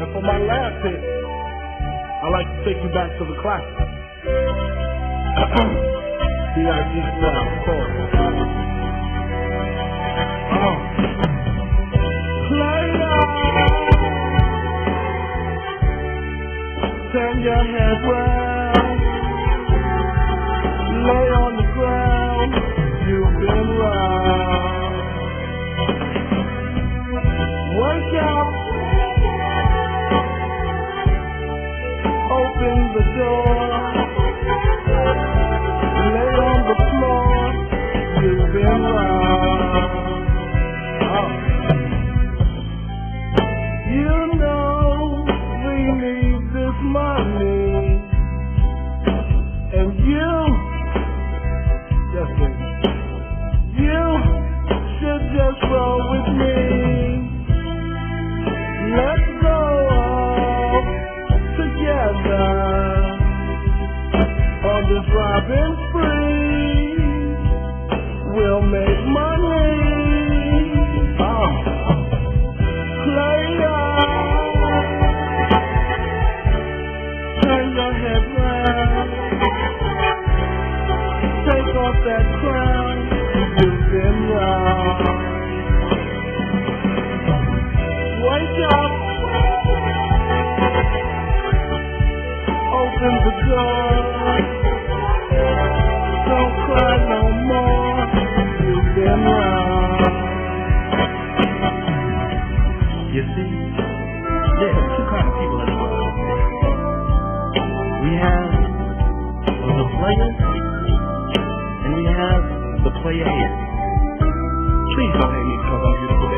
And for my last hit, I like to take you back to the classics. B.I.G. style, of course. Player, turn your head round, lay on the ground, you've been round. Wake up, open the door, lay on the floor, you've been round. You know we need this money, and you should just roll with me. Let's go all together on this robbing spree. We'll make money. Player, turn your head round, take off that crown, you've been round. Wake up, open the door, don't cry no more, you've been round. You see, there's two kinds of people in the world. We have the players, and we have the players. Please don't hate me because I'm beautiful.